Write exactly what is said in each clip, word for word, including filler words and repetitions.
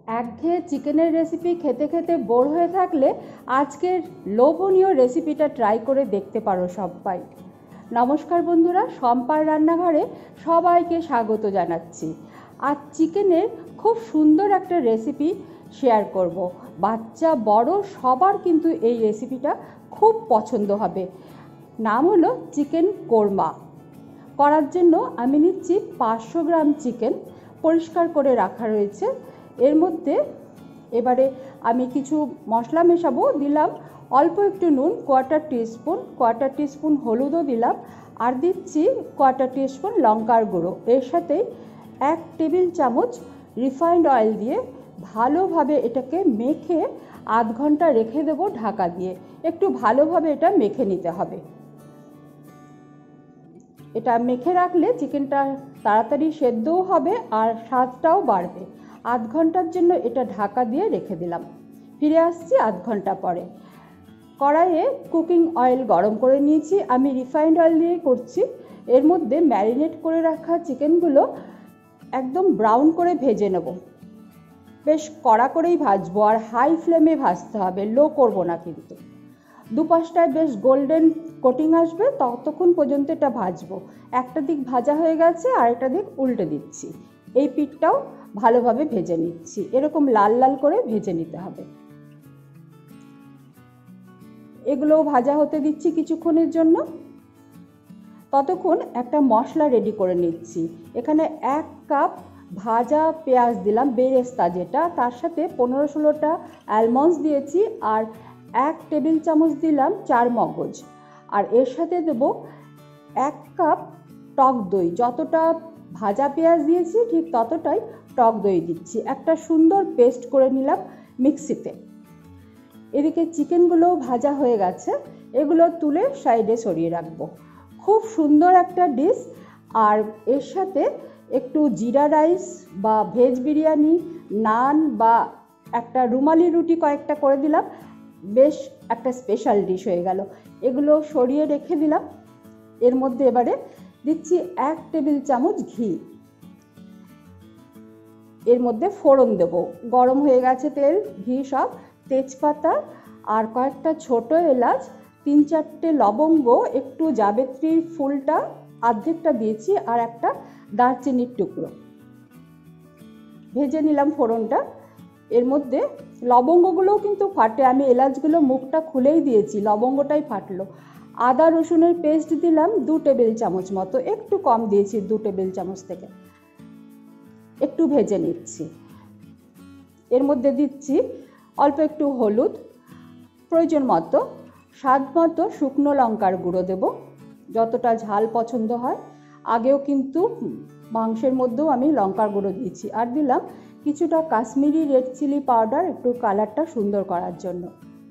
একঘেয়ে চিকেনের রেসিপি খেতে খেতে বোর হয়ে থাকলে আজকের লোভনীয় রেসিপিটা ট্রাই করে দেখতে পারো সবাই। নমস্কার বন্ধুরা, শম্পার রান্নাঘরে সবাইকে স্বাগত জানাচ্ছি। আজ চিকেনের খুব সুন্দর একটা রেসিপি শেয়ার করব। বাচ্চা বড় সবার কিন্তু এই রেসিপিটা খুব পছন্দ হবে। নাম হলো চিকেন কোরমা। করার জন্য আমি নিচ্ছি পাঁচশো গ্রাম চিকেন, পরিষ্কার করে রাখা রয়েছে। এর মধ্যে এবারে আমি কিছু মশলা মেশাবো। দিলাম অল্প একটু নুন, কোয়ার্টার টিস্পুন, কোয়ার্টার টিস্পুন হলুদও দিলাম, আর দিচ্ছি কোয়ার্টার টিস্পুন লঙ্কার গুঁড়ো। এর সাথে এক টেবিল চামচ রিফাইন্ড অয়েল দিয়ে ভালোভাবে এটাকে মেখে আধ ঘন্টা রেখে দেবো ঢাকা দিয়ে। একটু ভালোভাবে এটা মেখে নিতে হবে। এটা মেখে রাখলে চিকেনটা তাড়াতাড়ি সেদ্ধও হবে আর স্বাদটাও বাড়বে। আধ ঘন্টার জন্য এটা ঢাকা দিয়ে রেখে দিলাম। ফিরে আসছি আধ ঘন্টা পরে। কড়াইয়ে কুকিং অয়েল গরম করে নিয়েছি, আমি রিফাইন্ড অয়েল দিয়ে করছি। এর মধ্যে ম্যারিনেট করে রাখা চিকেনগুলো একদম ব্রাউন করে ভেজে নেব। বেশ কড়া করেই ভাজবো, আর হাই ফ্লেমে ভাজতে হবে, লো করব না কিন্তু। দুপাশটায় বেশ গোল্ডেন কোটিং আসবে ততক্ষণ পর্যন্ত এটা ভাজবো। একটা দিক ভাজা হয়ে গেছে, আর একটা দিক উল্টে দিচ্ছি। এই পিঠটাও ভালোভাবে ভেজে নিচ্ছি। এরকম লাল লাল করে ভেজে নিতে হবে। এগুলোও ভাজা হতে দিচ্ছি কিছুক্ষণের জন্য। ততক্ষণ একটা মশলা রেডি করে নিচ্ছি। এখানে এক কাপ ভাজা পেঁয়াজ দিলাম, বেরেস্তা যেটা, তার সাথে পনেরো ষোলোটা অ্যালমন্ডস দিয়েছি, আর এক টেবিল চামচ দিলাম চার মগজ। আর এর সাথে দেব এক কাপ টক দই। যতটা ভাজা পেঁয়াজ দিয়েছি ঠিক ততটাই টক দই দিচ্ছি। একটা সুন্দর পেস্ট করে নিলাম মিক্সিতে। এদিকে চিকেনগুলোও ভাজা হয়ে গেছে, এগুলো তুলে সাইডে সরিয়ে রাখবো। খুব সুন্দর একটা ডিশ। আর এর সাথে একটু জিরা রাইস বা ভেজ বিরিয়ানি, নান বা একটা রুমালি রুটি কয়েকটা করে দিলাম। বেশ একটা স্পেশাল ডিশ হয়ে গেল। এগুলো সরিয়ে রেখে দিলাম। এর মধ্যে এবারে দিচ্ছি এক টেবিল চামচ ঘি। এর মধ্যে ফোড়ন দেব। গরম হয়ে গেছে তেল, ঘি সব, তেজপাতা আর কয়েকটা ছোট এলাচ, তিন চারটে লবঙ্গ, একটু জাবেত্রী ফুলটা অর্ধেকটা দিয়েছি, আর একটা দারচিনির টুকরো ভেজে নিলাম ফোড়নটা। এর মধ্যে লবঙ্গগুলোও কিন্তু ফাটে, আমি এলাচগুলো মুখটা খুলেই দিয়েছি, লবঙ্গটাই ফাটলো। আদা রসুনের পেস্ট দিলাম দু টেবিল চামচ মতো, একটু কম দিয়েছি দু টেবিল চামচ থেকে। একটু ভেজে নিচ্ছি। এর মধ্যে দিচ্ছি অল্প একটু হলুদ, প্রয়োজন মতো, স্বাদ মতো শুকনো লঙ্কার গুঁড়ো দেব, যতটা ঝাল পছন্দ হয়। আগেও কিন্তু মাংসের মধ্যেও আমি লঙ্কার গুঁড়ো দিয়েছি। আর দিলাম কিছুটা কাশ্মীরি রেড চিলি পাউডার, একটু কালারটা সুন্দর করার জন্য।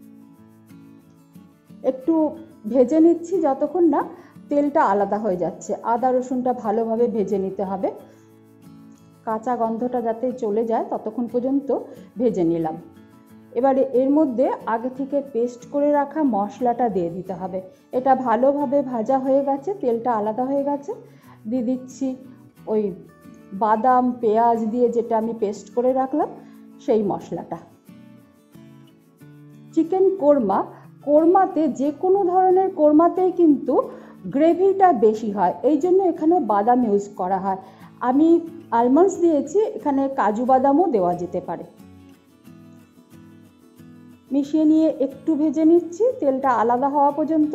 একটু ভেজে নিচ্ছি যতক্ষণ না তেলটা আলাদা হয়ে যাচ্ছে। আদা রসুনটা ভালোভাবে ভেজে নিতে হবে, কাঁচা গন্ধটা যাতে চলে যায় ততক্ষণ পর্যন্ত ভেজে নিলাম। এবারে এর মধ্যে আগে থেকে পেস্ট করে রাখা মশলাটা দিয়ে দিতে হবে। এটা ভালোভাবে ভাজা হয়ে গেছে, তেলটা আলাদা হয়ে গেছে। দিয়ে দিচ্ছি ওই বাদাম পেঁয়াজ দিয়ে যেটা আমি পেস্ট করে রাখলাম সেই মশলাটা। চিকেন কোরমা, কোরমাতে যে কোনো ধরনের কোরমাতেই কিন্তু গ্রেভিটা বেশি হয়, এই জন্য এখানে বাদাম ইউজ করা হয়। আমি আলমন্ডস দিয়েছি, এখানে কাজু বাদামও দেওয়া যেতে পারে। মিশিয়ে নিয়ে একটু ভেজে নিচ্ছি তেলটা আলাদা হওয়া পর্যন্ত।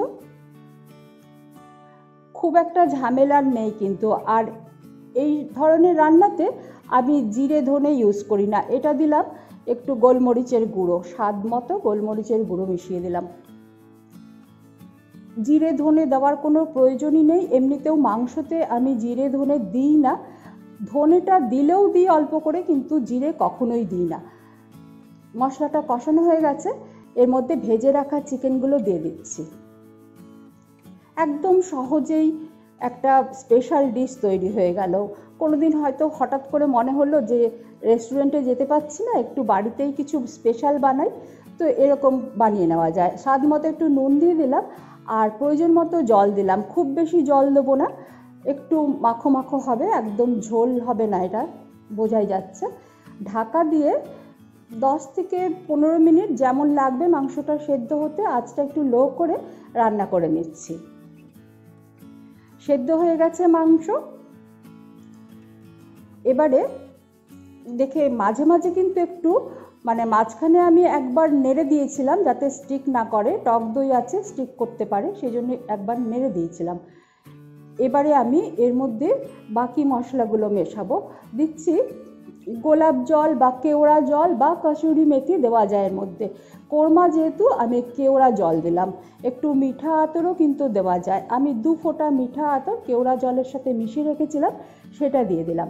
খুব একটা ঝামেলার নেই কিন্তু। আর এই ধরনের রান্নাতে আমি জিরে ধনে ইউজ করি না। এটা দিলাম একটু গোলমরিচের গুঁড়ো, স্বাদ মতো গোলমরিচের গুঁড়ো মিশিয়ে দিলাম। জিরে ধনে দেওয়ার কোনো প্রয়োজনই নেই, এমনিতেও মাংসতে আমি জিরে ধনে দিই না। ধনেটা দিলেও দিই অল্প করে, কিন্তু জিরে কখনোই দিই না। মশলাটা কষানো হয়ে গেছে, এর মধ্যে ভেজে রাখা চিকেনগুলো দিয়ে দিচ্ছি। একদম সহজেই একটা স্পেশাল ডিশ তৈরি হয়ে গেল। কোনোদিন হয়তো হঠাৎ করে মনে হলো যে রেস্টুরেন্টে যেতে পারছি না, একটু বাড়িতেই কিছু স্পেশাল বানাই, তো এরকম বানিয়ে নেওয়া যায়। স্বাদ মতো একটু নুন দিয়ে দিলাম, আর প্রয়োজন মতো জল দিলাম। খুব বেশি জল দেবো না, একটু মাখো মাখো হবে, একদম ঝোল হবে না, এটা বোঝাই যাচ্ছে। ঢাকা দিয়ে দশ থেকে পনেরো মিনিট যেমন লাগবে মাংসটা সেদ্ধ হতে আঁচটা একটু লো করে রান্না করে নিচ্ছি। সেদ্ধ হয়ে গেছে মাংস। এবারে দেখে মাঝে মাঝে কিন্তু একটু মানে মাঝখানে আমি একবার নেড়ে দিয়েছিলাম যাতে স্টিক না করে, টক দই আছে স্টিক করতে পারে, সেই জন্য একবার নেড়ে দিয়েছিলাম। এবারে আমি এর মধ্যে বাকি মশলাগুলো মেশাবো। দিচ্ছি গোলাপ জল বা কেওড়া জল বা কসুরি মেথি দেওয়া যায় এর মধ্যে। কোরমা যেহেতু আমি কেওড়া জল দিলাম। একটু মিঠা আতরও কিন্তু দেওয়া যায়, আমি দু ফোঁটা মিঠা আতর কেওড়া জলের সাথে মিশিয়ে রেখেছিলাম, সেটা দিয়ে দিলাম।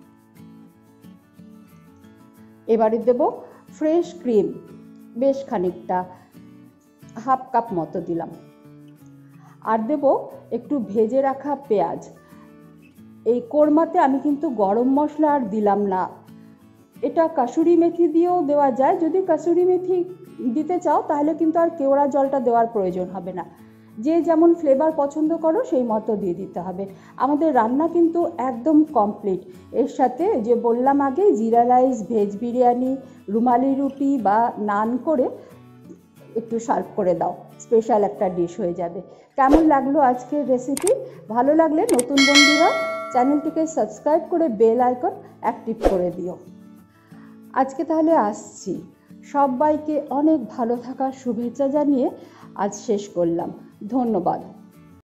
এবারে দেব ফ্রেশ ক্রিম, বেশ খানিকটা, হাফ কাপ মতো দিলাম। আর দেব একটু ভেজে রাখা পেঁয়াজ। এই কোরমাতে আমি কিন্তু গরম মশলা আর দিলাম না, এটা কসুরি মেথি দিয়েও দেওয়া যায়। যদি কসুরি মেথি দিতে চাও তাহলে কিন্তু আর কেওড়া জলটা দেওয়ার প্রয়োজন হবে না, যে যেমন ফ্লেভার পছন্দ করো সেই মতো দিয়ে দিতে হবে। আমাদের রান্না কিন্তু একদম কমপ্লিট। এর সাথে যে বললাম আগে জিরা রাইস, ভেজ বিরিয়ানি, রুমালি রুটি বা নান করে একটু সার্ভ করে দাও, স্পেশাল একটা ডিশ হয়ে যাবে। কেমন লাগলো আজকের রেসিপি? ভালো লাগলে নতুন বন্ধুরা চ্যানেলটিকে সাবস্ক্রাইব করে বেল আইকন অ্যাক্টিভ করে দিও। আজকে তাহলে আসছি। সবাইকে অনেক ভালো থাকার শুভেচ্ছা জানিয়ে আজ শেষ করলাম। ধন্যবাদ।